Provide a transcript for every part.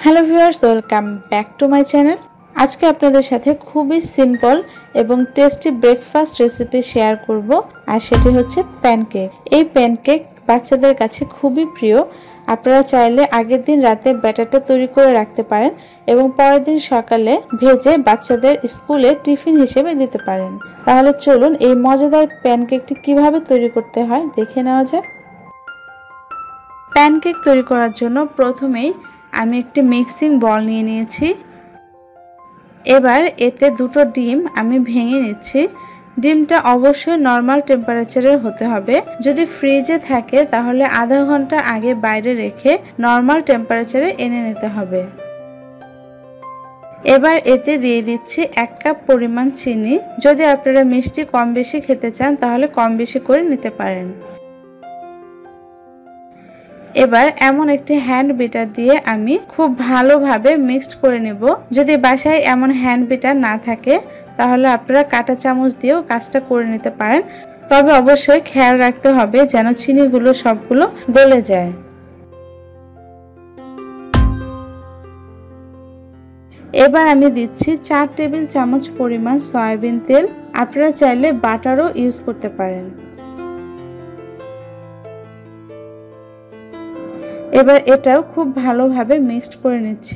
Hello viewers, welcome back to my channel. আজকে আপনাদের সাথে খুবই সিম্পল এবং টেস্টি ব্রেকফাস্ট রেসিপি শেয়ার করব, আর সেটি হচ্ছে প্যানকেক। এই প্যানকেক বাচ্চাদের কাছে খুবই প্রিয়। আপনারা চাইলে আগের দিন রাতে ব্যাটারটা তৈরি করে রাখতে পারেন এবং পরের দিন সকালে ভেজে বাচ্চাদের স্কুলে টিফিন হিসেবে দিতে পারেন। তাহলে চলুন এই মজাদার প্যানকেকটি কিভাবে তৈরি করতে হয় দেখে নেওয়া যাক। প্যানকেক তৈরি করার জন্য প্রথমেই আমি একটি মিক্সিং বল নিয়ে নিয়েছি। এবার এতে দুটো ডিম আমি ভেঙে নিচ্ছি। ডিমটা অবশ্যই নর্মাল টেম্পারেচারের হতে হবে। যদি ফ্রিজে থাকে তাহলে আধা ঘন্টা আগে বাইরে রেখে নর্মাল টেম্পারেচারে এনে নিতে হবে। এবার এতে দিয়ে দিচ্ছি 1 কাপ পরিমাণ চিনি। যদি আপনারা মিষ্টি কম বেশি খেতে চান তাহলে কম বেশি করে নিতে পারেন। এবার এমন একটি হ্যান্ড বিটার দিয়ে আমি খুব ভালোভাবে মিক্সড করে নেব। যদি বাসায় এমন হ্যান্ড বিটার না থাকে তাহলে আপনারা কাঁটা চামচ দিয়েও কাজটা করে নিতে পারেন, তবে অবশ্যই খেয়াল রাখতে হবে যেন চিনিগুলো সবগুলো গলে যায়। এবার আমি দিচ্ছি 4 টেবিল চামচ পরিমাণ সয়াবিন তেল। আপনারা চাইলে বাটারও ইউজ করতে পারেন। এবার এটাও খুব ভালোভাবে মিক্সড করে নিচ্ছি।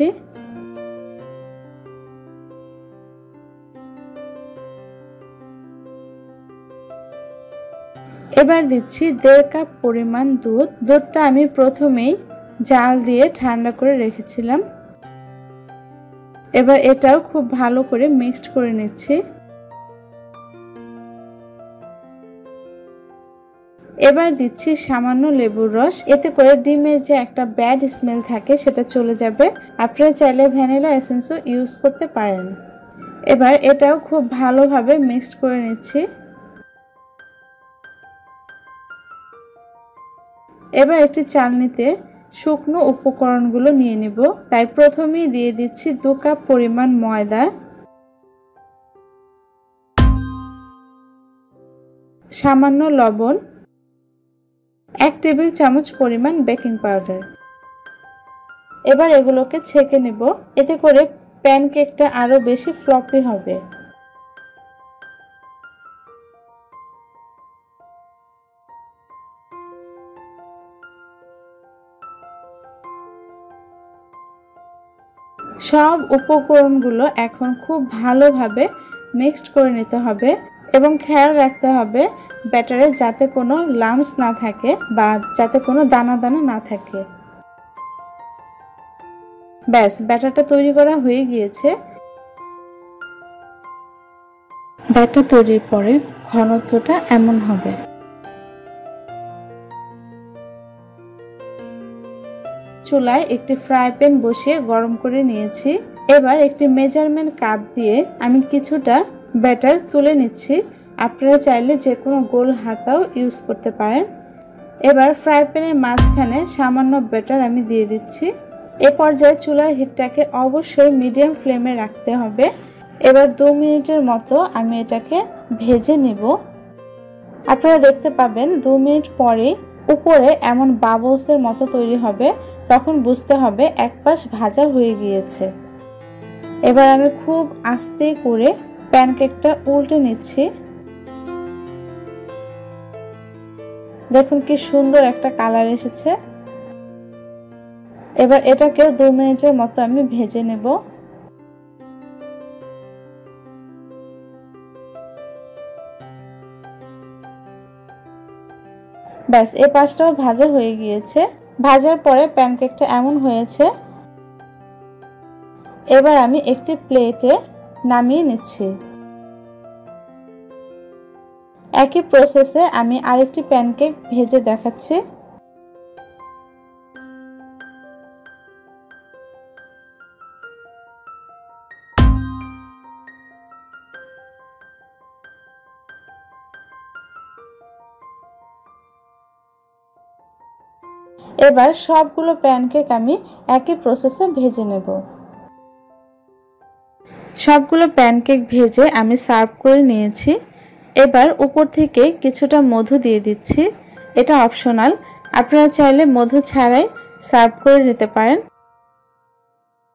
এবার দিচ্ছি 1.5 কাপ পরিমাণ দুধ। দুধটা আমি প্রথমেই জাল দিয়ে ঠান্ডা করে রেখেছিলাম। এবার এটাও খুব ভালো করে মিক্সড করে নিচ্ছি। এবার দিচ্ছি সামান্য লেবুর রস। এতে করে ডিমের যে একটা ব্যাড স্মেল থাকে সেটা চলে যাবে। আপনারা চাইলে ভ্যানিলা এসেন্সও ইউজ করতে পারেন। এবার এটাও খুব ভালোভাবে মিক্সড করে নিচ্ছি। এবার একটি চালনিতে শুকনো উপকরণগুলো নিয়ে নিব। তাই প্রথমেই দিয়ে দিচ্ছি 2 কাপ পরিমাণ ময়দা, সামান্য লবণ, 1 টেবিল চামচ পরিমাণ বেকিং পাউডার। এবার এগুলোকে ছেঁকে নেব। এতে করে প্যানকেকটা আরো বেশি ফ্লপি হবে। সব উপকরণগুলো এখন খুব ভালোভাবে মিক্সড করে নিতে হবে এবং খেয়াল রাখতে হবে ব্যাটারে যাতে কোনো লাম্পস না থাকে বা যাতে কোনো দানা দানা না থাকে। ব্যাস, ব্যাটারটা তৈরি করা হয়ে গিয়েছে। ব্যাটার তৈরির পরে ঘনত্বটা এমন হবে। চুলায় একটি ফ্রাই প্যান বসিয়ে গরম করে নিয়েছি। এবার একটি মেজারমেন্ট কাপ দিয়ে আমি কিছুটা ব্যাটার তুলে নিচ্ছি। আপনারা চাইলে যে কোনো গোল হাতাও ইউজ করতে পারেন। এবার ফ্রাই প্যানের মাঝখানে সামান্য ব্যাটার আমি দিয়ে দিচ্ছি। এ পর্যায়ে চুলার হিটটাকে অবশ্যই মিডিয়াম ফ্লেমে রাখতে হবে। এবার 2 মিনিটের মতো আমি এটাকে ভেজে নেব। আপনারা দেখতে পাবেন 2 মিনিট পরে উপরে এমন বাবলসের মতো তৈরি হবে, তখন বুঝতে হবে এক পাশ ভাজা হয়ে গিয়েছে। এবার আমি খুব আস্তে করে প্যানকেকটা উল্টে নিচ্ছি। দেখুন কি সুন্দর একটা কালার এসেছে। এবার এটাকেও 2 মিনিটের মতো আমি ভেজে নেব। ব্যাস, এই পাশটাও ভাজা হয়ে গিয়েছে। ভাজার পরে প্যানকেকটা এমন হয়েছে। এবার আমি একটি প্লেটে নামিয়ে নিচ্ছি। একই প্রসেসে আমি আরেকটি প্যানকেক ভেজে দেখাচ্ছি। এবার সবগুলো প্যানকেক আমি একই প্রসেসে ভেজে নেব। সবগুলো প্যানকেক ভেজে আমি সার্ভ করে নিয়েছি। এবার উপর থেকে কিছুটা মধু দিয়ে দিচ্ছি। এটা অপশনাল, আপনারা চাইলে মধু ছাড়াই সার্ভ করে নিতে পারেন।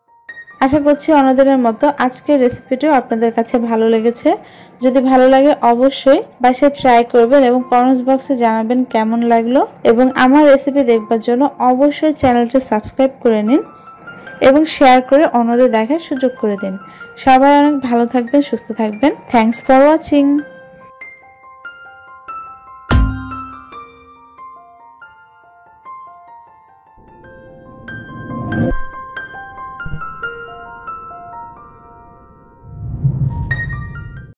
আশা করছি অন্যদিনের মতো আজকের রেসিপিটিও আপনাদের কাছে ভালো লেগেছে। যদি ভালো লাগে অবশ্যই বাসায় ট্রাই করবেন এবং কমেন্টস বক্সে জানাবেন কেমন লাগলো। এবং আমার রেসিপি দেখবার জন্য অবশ্যই চ্যানেলটি সাবস্ক্রাইব করে নিন এবং শেয়ার করে অন্যদের দেখার সুযোগ করে দিন। সবাই অনেক ভালো থাকবেন, সুস্থ থাকবেন। Thanks for watching.